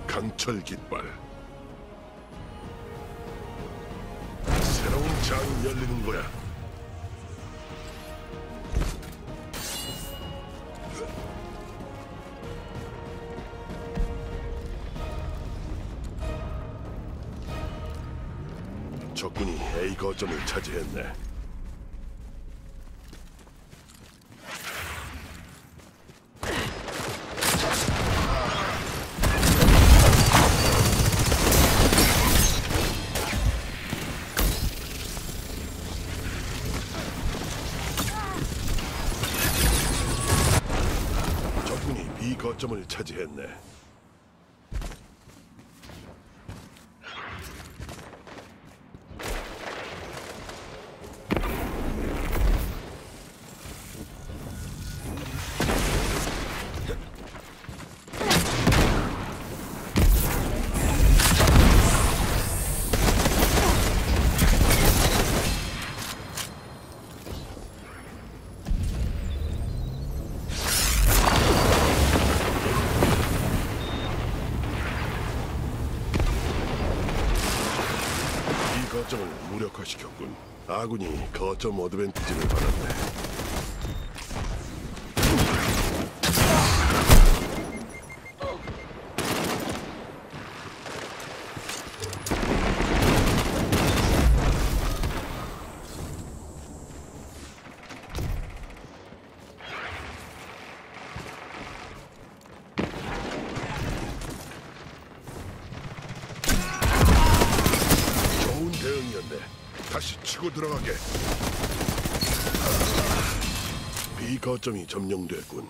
강철 깃발. 새로운 장이 열리는 거야. 적군이 A 거점을 차지했네. 적군이 B 거점을 차지했네. 거점을 무력화시켰군. 아군이 거점 어드밴티지를 받았네. 대응이었네. 다시 치고 들어가게. B 거점이 점령됐군.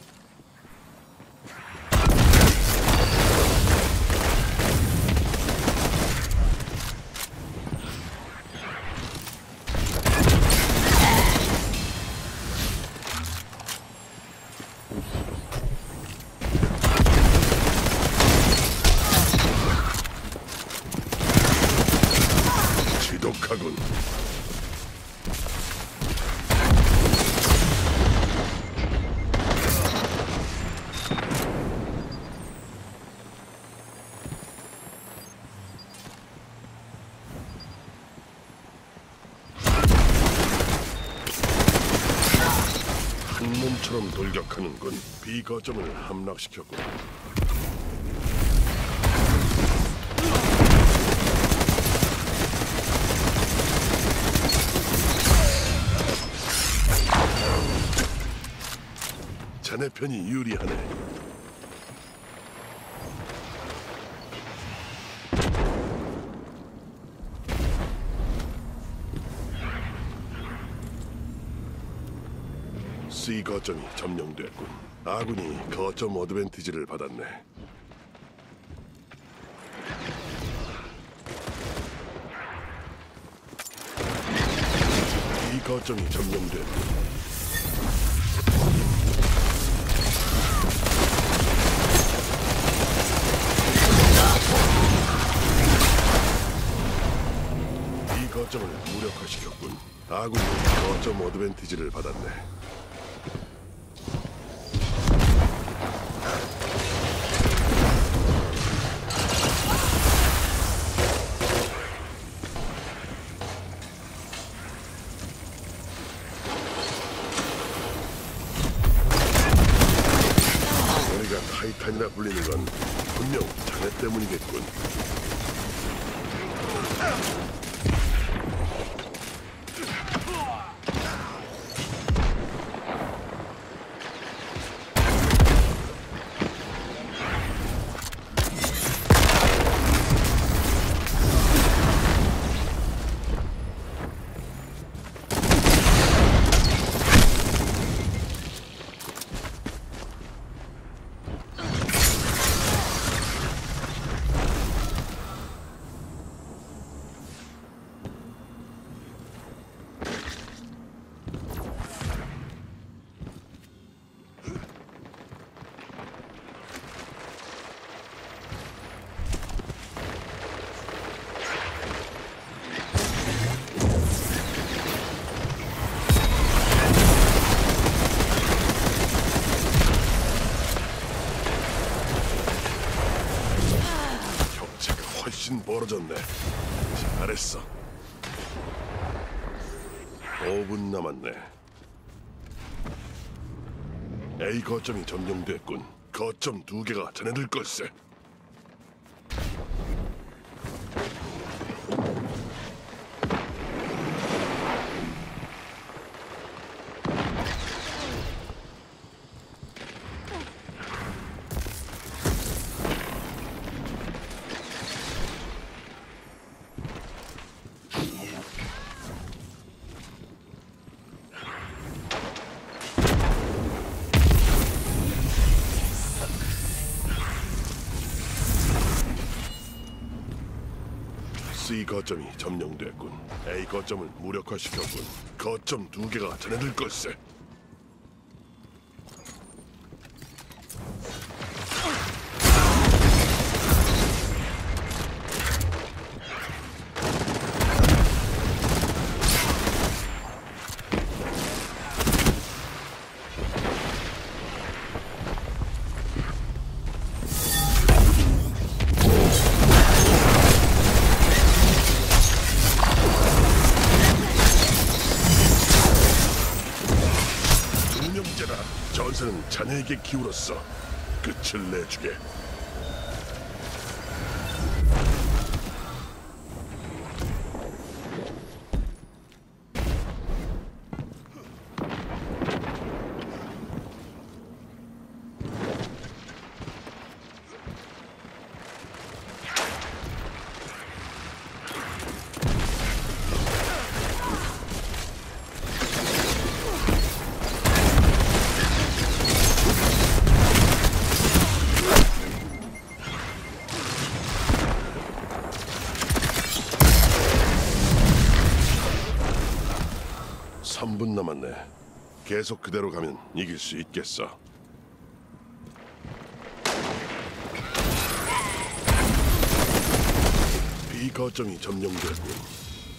지독하군. 한 몸처럼 돌격하는군. B 거점을 함락시켰군. 자네 편이 유리하네. C 거점이 점령됐군. 아군이 거점 어드밴티지를 받았네. B 거점이 점령됐군. 거점을 무력화시켰군. 아군이 거점 어드밴티지를 받았네. 우리가 타이탄이라 불리는 건 분명 자네 때문이겠군. 것은 벌어졌네. 잘했어. 5분 남았네. A 거점이 점령됐군. 거점 2개가 자네들 걸세. C 거점이 점령됐군. A 거점을 무력화시켰군. 거점 2개가 자네들 걸세. 전세는 자네에게 기울었어. 끝을 내주게. 삼 분 남았네. 계속 그대로 가면 이길 수 있겠어. B 거점이 점령됐군.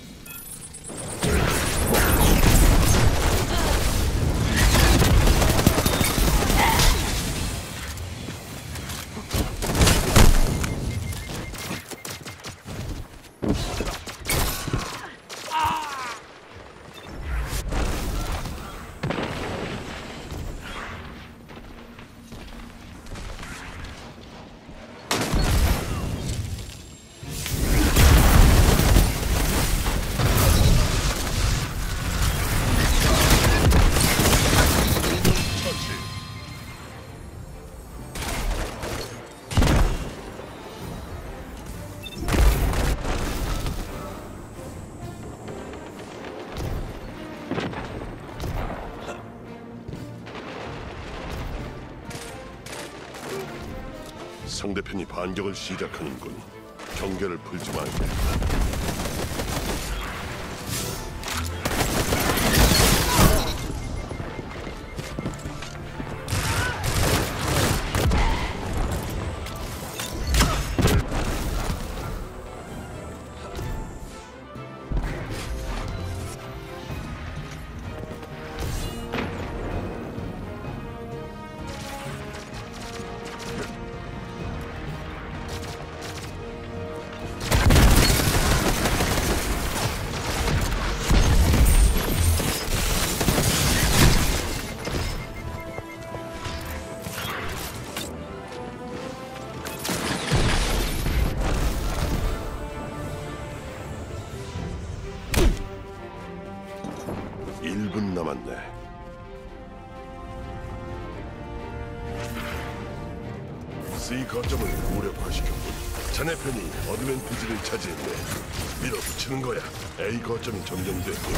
상대편이 반격을 시작하는군. 경계를 풀지 말게. 남았네. C 거점을 무력화시켰군. 자네 편이 어드밴티지를 차지했네. 밀어붙이는 거야. A 거점이 점령됐군.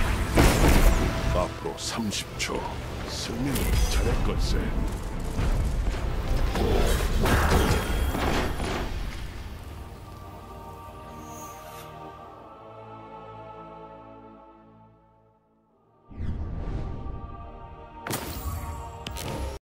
앞으로 30초. 승리는 자네 걸세.